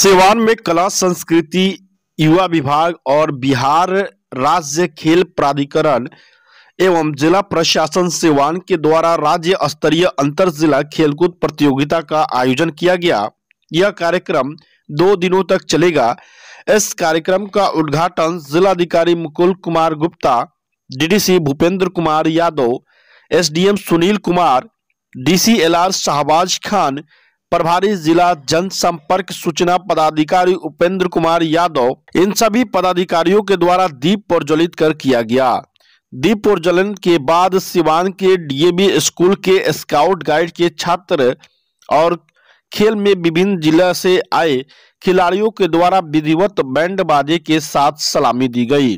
सिवान में कला संस्कृति युवा विभाग और बिहार राज्य खेल प्राधिकरण एवं जिला प्रशासन सिवान के द्वारा राज्य स्तरीय अंतर जिला खेलकूद प्रतियोगिता का आयोजन किया गया। यह कार्यक्रम 2 दिनों तक चलेगा। इस कार्यक्रम का उद्घाटन जिलाधिकारी Mukul Kumar Gupta, DDC Bhupendra Kumar Yadav, SDM Sunil Kumar, DCLR Shahbaz Khan, प्रभारी जिला जनसंपर्क सूचना पदाधिकारी उपेंद्र कुमार यादव, इन सभी पदाधिकारियों के द्वारा दीप प्रज्वलित कर किया गया। दीप प्रज्वलन के बाद सिवान के डीएवी स्कूल के स्काउट गाइड के छात्र और खेल में विभिन्न जिला से आए खिलाड़ियों के द्वारा विधिवत बैंड बाजे के साथ सलामी दी गई।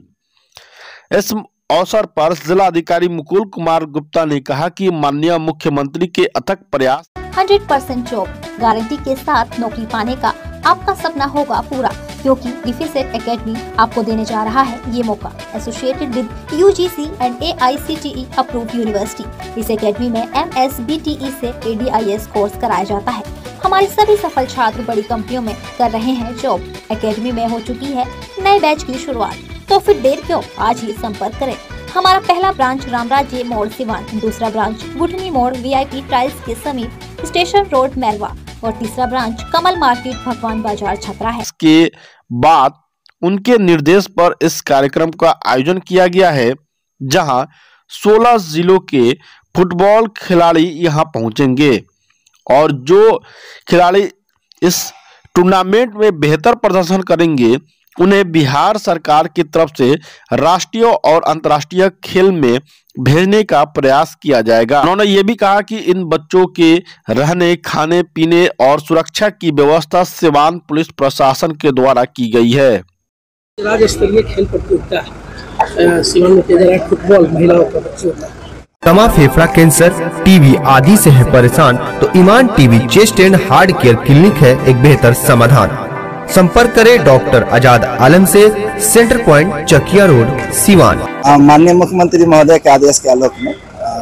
इस अवसर पर जिलाधिकारी मुकुल कुमार गुप्ता ने कहा कि माननीय मुख्यमंत्री के अथक प्रयास 100% जॉब गारंटी के साथ नौकरी पाने का आपका सपना होगा पूरा, क्योंकि डिफेसेट एकेडमी आपको देने जा रहा है ये मौका। Associated with UGC and AICTE approved university. इस एकेडमी में MSBTE से ADIS कोर्स कराया जाता है। हमारे सभी सफल छात्र बड़ी कंपनियों में कर रहे हैं जॉब। एकेडमी में हो चुकी है नए बैच की शुरुआत, तो फिर देर क्यों, आज ही संपर्क करें। हमारा पहला ब्रांच रामराज्य मोड़ सिवान, दूसरा ब्रांच बुढ़नी मोड़ VIP टाइल्स के समीप स्टेशन रोड मैरवा और तीसरा ब्रांच कमल मार्केट भगवान बाजार छपरा है। इसके बाद उनके निर्देश पर इस कार्यक्रम का आयोजन किया गया है, जहां 16 जिलों के फुटबॉल खिलाड़ी यहां पहुंचेंगे और जो खिलाड़ी इस टूर्नामेंट में बेहतर प्रदर्शन करेंगे उन्हें बिहार सरकार की तरफ से राष्ट्रीय और अंतर्राष्ट्रीय खेल में भेजने का प्रयास किया जाएगा। उन्होंने ये भी कहा कि इन बच्चों के रहने, खाने पीने और सुरक्षा की व्यवस्था सिवान पुलिस प्रशासन के द्वारा की गई है। राज्य स्तरीय खेल प्रतियोगिता सिवान में किया जा रहा है। फुटबॉल महिलाओं का बच्चों का दमा, फेफड़ा कैंसर, टीबी आदि से है परेशान तो Iman TB chest and heart care clinic है एक बेहतर समाधान। संपर्क करें डॉक्टर आजाद आलम से, centre point Chakia road Siwan. माननीय मुख्यमंत्री महोदय के आदेश के आलोक में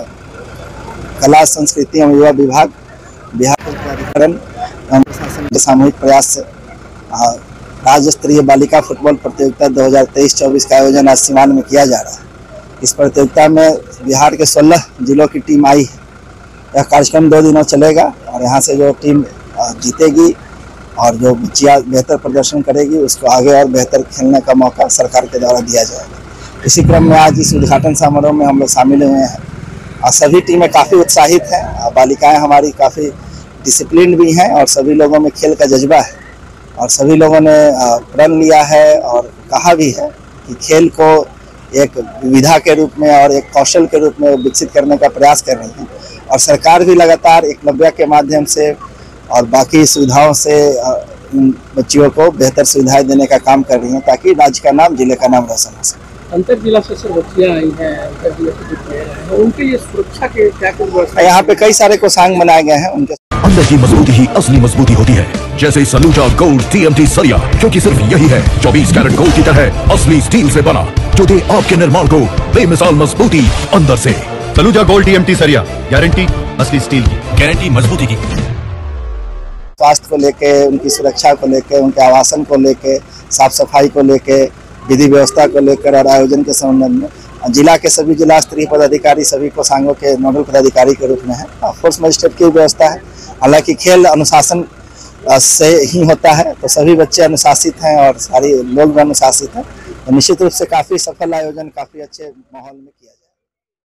कला संस्कृति एवं युवा विभाग, बिहार खेल प्राधिकरण एवं प्रशासन के सामूहिक प्रयास से राज्य स्तरीय बालिका फुटबॉल प्रतियोगिता 2023-24 का आयोजन आज सिवान में किया जा रहा है। इस प्रतियोगिता में बिहार के 16 जिलों की टीम आई है। यह कार्यक्रम 2 दिनों चलेगा और यहाँ से जो टीम जीतेगी और जो बच्चियाँ बेहतर प्रदर्शन करेगी उसको आगे और बेहतर खेलने का मौका सरकार के द्वारा दिया जाएगा। इसी क्रम में आज इस उद्घाटन समारोह में हम लोग शामिल हुए हैं और सभी टीमें काफ़ी उत्साहित हैं। बालिकाएं हमारी काफ़ी डिसिप्लिन भी हैं और सभी लोगों में खेल का जज्बा है और सभी लोगों ने प्रण लिया है और कहा भी है कि खेल को एक विधा के रूप में और एक कौशल के रूप में विकसित करने का प्रयास कर रही हैं और सरकार भी लगातार एकलव्य के माध्यम से और बाकी सुविधाओं से इन बच्चियों को बेहतर सुविधाएं देने का काम कर रही हैं ताकि राज्य का नाम, जिले का नाम रोशन हो सके। अंतर जिला से बच्चियां आई हैं, अंतर जिला के जो प्लेयर हैं, उनके लिए सुरक्षा के क्या व्यवस्था? यहाँ पे कई सारे कोषांग बनाए गए हैं। उनके अंदर की मजबूती ही असली मजबूती होती है, जैसे सलूजा गोल्ड TMT सरिया, क्योंकि सिर्फ यही है 24 कैरेट गोल्ड की तरह असली स्टील से बना, जो दे आपके निर्माण को बेमिसाल मजबूती अंदर से। सलूजा गोल्ड TMT सरिया, गारंटी असली स्टील की, गारंटी मजबूती की। स्वास्थ्य को लेके, उनकी सुरक्षा को लेके, उनके आवासन को लेके, साफ सफाई को लेके, विधि व्यवस्था को लेकर और आयोजन के संबंध में जिला के सभी जिला स्तरीय पदाधिकारी सभी कोषांगों के नोडल पदाधिकारी के रूप में है। फोर्स मजिस्ट्रेट की व्यवस्था है। हालांकि खेल अनुशासन से ही होता है, तो सभी बच्चे अनुशासित हैं और सारे लोग भी अनुशासित हैं। तो निश्चित रूप से काफ़ी सफल आयोजन काफ़ी अच्छे माहौल में किया जाए।